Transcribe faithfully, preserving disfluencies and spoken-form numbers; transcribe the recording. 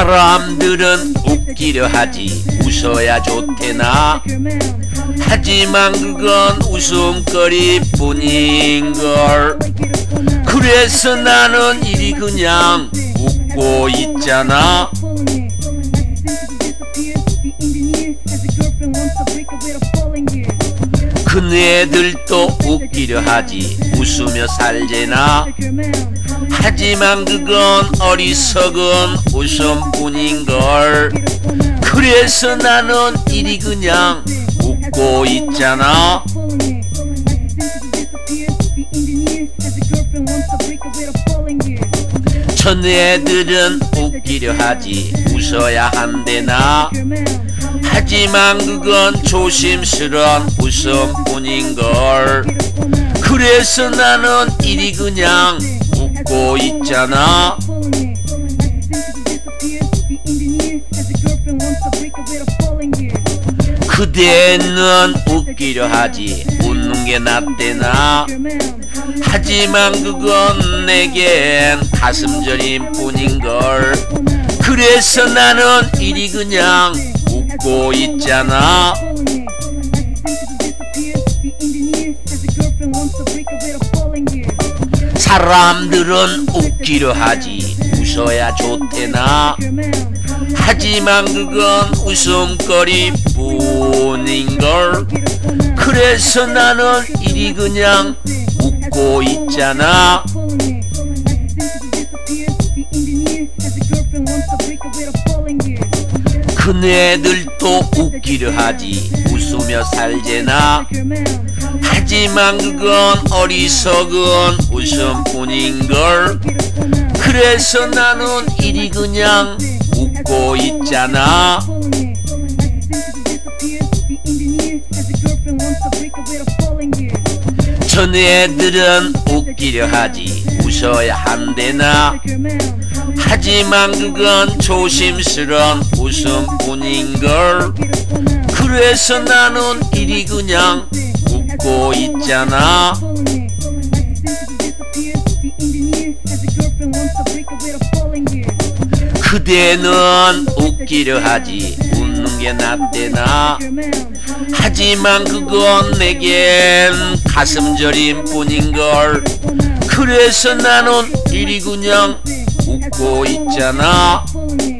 사람들은 웃기려 하지 웃어야 좋대나 하지만 그건 웃음거리뿐인걸. 그래서 나는 이리 그냥 웃고 있잖아. 그네들도 웃기려 하지 웃으며 살제나 하지만 그건 어리석은 웃음뿐인걸. 그래서 나는 이리 그냥 웃고 있잖아. 전애들은 웃기려 하지 웃어야 한대나 하지만 그건 조심스런 웃음뿐인걸. 그래서 나는 이리 그냥 웃고 있잖아. 그대는 웃기려 하지 웃는 게 낫대나 하지만 그건 내겐 가슴저림 뿐인걸. 그래서 나는 이리 그냥 웃고 있잖아. 사람들은 웃기려 하지 웃어야 좋대나 하지만 그건 웃음거리뿐인걸. 그래서 나는 이리 그냥 웃고 있잖아. 그네들도 웃기려 하지 웃으며 살제나 하지만 그건 어리석은 웃음뿐인걸. 그래서 나는 이리 그냥 웃고 있잖아. 전애들은 웃기려 하지 웃어야 한대나 하지만 그건 조심스런 웃음뿐인걸. 그래서 나는 이리 그냥 웃고 있잖아. 그대는 웃기려 하지 웃는 게 낫대나 하지만 그건 내겐 가슴저림 뿐인걸. 그래서 나는 이리 그냥 웃고 있잖아.